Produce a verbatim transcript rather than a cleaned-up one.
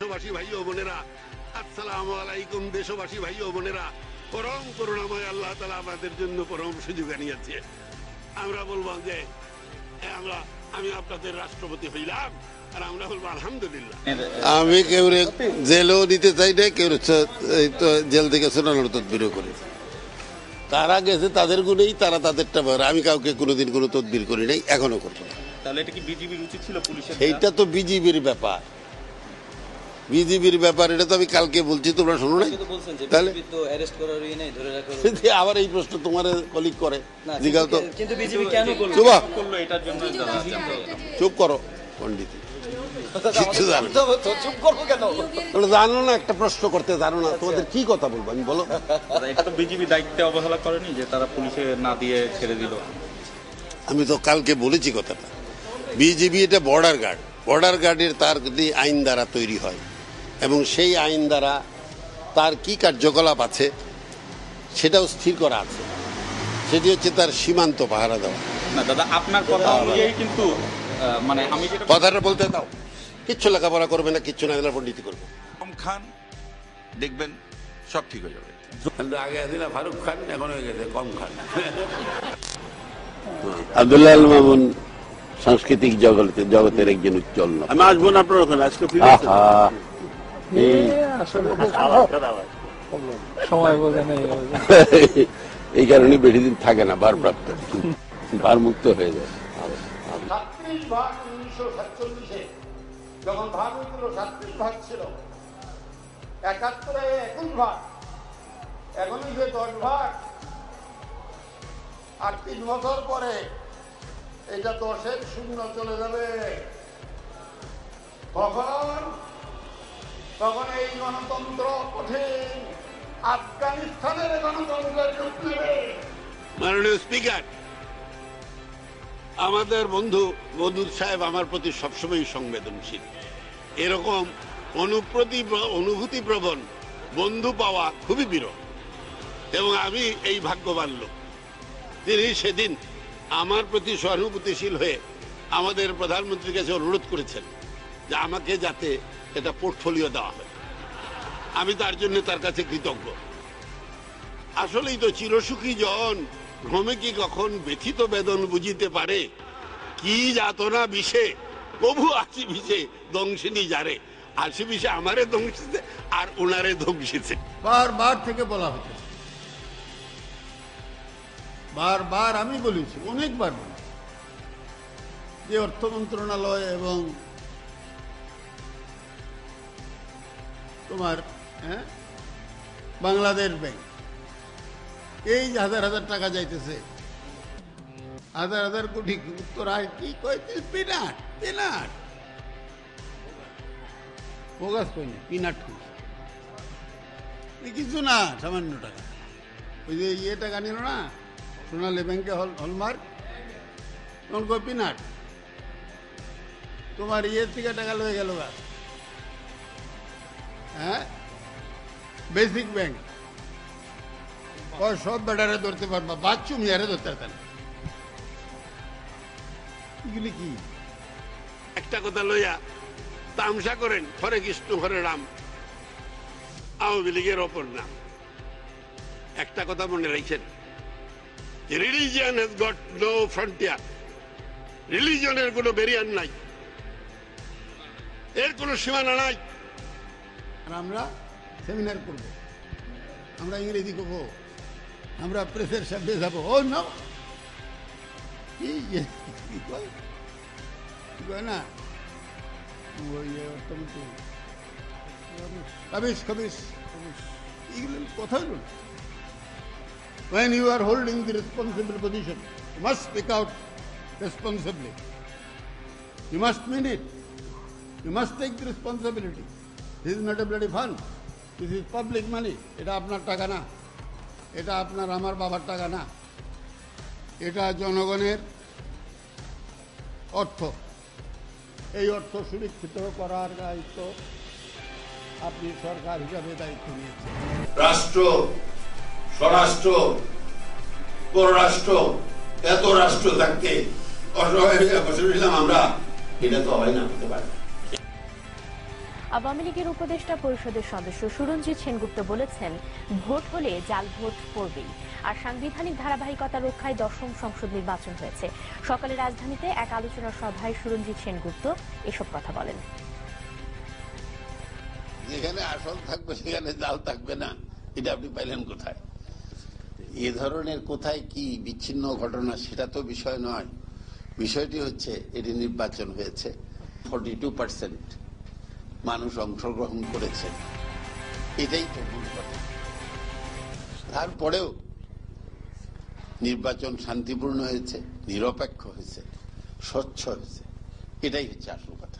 দেশবাসী ভাই ও বোনেরা, আসসালামু আলাইকুম। দেশবাসী ভাই ও বোনেরা, পরম করুণাময় আল্লাহ তাআলা আমাদের জন্য পরম সুযোগ আনিয়েছে। আমরা বলবো যে আমরা আমি আপনাদের রাষ্ট্রপতি হইলাম, আর আমরা বলবো আলহামদুলিল্লাহ। আমি কেউ জেলও দিতে চাই না, কেউ জেল থেকে শোনানোর তদবিরও করি। তারা গেছে তাদের গুণেই, তারা তাদেরটা। আমি কাউকে কোনোদিন কোনো তদবির করি নাই, এখনো করবো না। তাহলে এটা কি বিজিবির উচিত ছিল পুলিশের? এইটা তো বিজিবির ব্যাপার, বিজিবির ব্যাপার। এটা তো আমি কালকে বলছি, তোমরা শোনো নাই? তাহলে আবার এই প্রশ্ন তোমার কলিগ করে জিজ্ঞাসা তো, চুপ করো পন্ডিত, কিছু জানো জানো না, একটা প্রশ্ন করতে জানো না, তোমাদের কি কথা বলবো আমি, বলো? এটা তো বিজিবি দায়িত্বে অবহেলা করেনি যে তারা পুলিশে না দিয়ে ছেড়ে দিল। আমি তো কালকে বলেছি কথাটা, বিজিবি এটা বর্ডার গার্ড, বর্ডার গার্ডের তার যদি আইন দ্বারা তৈরি হয় এবং সেই আইন দ্বারা তার কি কার্যকলাপ আছে সেটাও স্থির করা আছে, সেটি হচ্ছে তার সীমান্ত পাহারা দেওয়া। না দাদা, আপনার কথা অনুযায়ী কিন্তু মানে আমি কথাটা বলতে দাও। কিচ্ছু লেখাপড়া করবে না, কিচ্ছু না, পণ্ডিতি করবে। কম খান, দেখবেন সব ঠিক হয়ে যাবে। আগে ছিল ফারুক খান, এখন হয়ে গেছে কম খান। আব্দুল্লাহ আল মামুন সাংস্কৃতিক জগতের জগতের একজন উজ্জ্বল। আমি আসবো না আপনার ওখানে আজকে, এই কারণে বেশি দিন থাকে না, ভারপ্রাপ্ত ভারমুক্ত হয়ে যায়। সাতত্রিশ ভাগ উনিশশো সাতচল্লিশে যখন ভাগ হয়েছিল, সাতত্রিশ ভাগ ছিল, একাত্তরে একুশ ভাগ, এখন হয়েছে দশ ভাগ। আর তিন বছর পরে এটা দশের শূন্য চলে যাবে। তখন তখন এই গণতন্ত্র কঠিন আফগানিস্তানের গণতন্ত্রের রূপ নেবে। মাননীয় স্পিকার, আমাদের বন্ধু মদুদ সাহেব আমার প্রতি সবসময় সংবেদনশীল। এরকম অনুপ্রতি অনুভূতি প্রবণ বন্ধু পাওয়া খুবই বিরল, এবং আমি এই ভাগ্যবান লোক। তিনি সেদিন আমার প্রতি সহানুভূতিশীল হয়ে আমাদের প্রধানমন্ত্রীর কাছে অনুরোধ করেছেন যে আমাকে যাতে এটা পোর্টফোলিও দেওয়া হয়। আমি তার জন্য তার কাছে কৃতজ্ঞ। আসলেই তো চিরসুখী জন ভ্রমে কি কখন ব্যথিত বেদন বুঝিতে পারে, কি যাতনা বিষে কবু আসি বিষে দংশিনী যারে। আসি বিষে আমারে ধ্বংসিছে আর ওনারে ধ্বংসিছে। বারবার থেকে বলা হচ্ছে, বারবার আমি বলেছি, অনেকবার বলেছি যে অর্থ মন্ত্রণালয় এবং তোমার হ্যাঁ বাংলাদেশ ব্যাংক, এই যে হাজার হাজার টাকা যাইতেছে, হাজার হাজার কোটি, উত্তর আয় কি কইতে, পিনাট পিনাট ফোকাস করি, পিনাট কিছু না, সামান্য টাকা। ওই যে ইয়ে টাকা নিল না সোনালী ব্যাংকে, হল হলমার্ক, তখন কই পিনাট। তোমার ইয়ের থেকে টাকা লয়ে গেল গা, হ্যাঁ বেসিক ব্যাংক, সব বেটারে ধরতে পারবা, বাচ্চু মিয়ারে ধরতে পারতেন। এগুলি কি একটা কথা লইয়া তামসা করেন, হরে কৃষ্ণ হরে রাম, আওয়ামী লীগের অপর নাম। একটা কথা মনে রাখছেন, religion has got no frontier. রিলিজিয়নের কোনো ব্যারিয়ার নাই, এর কোনো সীমানা নাই। আর আমরা সেমিনার করব, আমরা ইংরেজি করবো, আমরা প্রেসের সামনে যাবো। ও না না খাবিস খাবিস এগুলো কথা হইল না। When you are holding the responsible position, you must speak out responsibly. You must mean it. You must take the responsibility. This is not a bloody fund. This is public money. এটা আপনার টাকা না, এটা আপনার আমার বাবার টাকা না, এটা জনগণের অর্থ। এই অর্থ সুরক্ষিত করার দায়িত্ব আপনি সরকার হিসাবে দায়িত্ব নিয়েছেন। রাষ্ট্র, স্বরাষ্ট্র, পররাষ্ট্র, এত রাষ্ট্র থাকতে অসহায় হয়ে বসে রইলাম আমরা, এটা তো হয় না, হতে পারে। আওয়ামী লীগের উপদেষ্টা পরিষদের সদস্য সুরঞ্জিত সেনগুপ্ত বলেছেন, ভোট হলে জাল ভোট পড়বেই। আর সাংবিধানিক ধারাবাহিকতা রক্ষায় দশম সংসদ নির্বাচন হয়েছে। সকালে রাজধানীতে এক আলোচনা সভায় সুরঞ্জিত সেনগুপ্ত এসব কথা বলেন। যেখানে আসল থাকবে সেখানে জাল থাকবে না, এটা আপনি পাইলেন কোথায়? এ ধরনের কোথায় কি বিচ্ছিন্ন ঘটনা সেটা তো বিষয় নয়। বিষয়টি হচ্ছে এটি নির্বাচন হয়েছে, ফর্টি টু পার্সেন্ট মানুষ অংশগ্রহণ করেছে, এটাই তো মূল কথা। তারপরেও নির্বাচন শান্তিপূর্ণ হয়েছে, নিরপেক্ষ হয়েছে, স্বচ্ছ হয়েছে, এটাই হচ্ছে আসল কথা।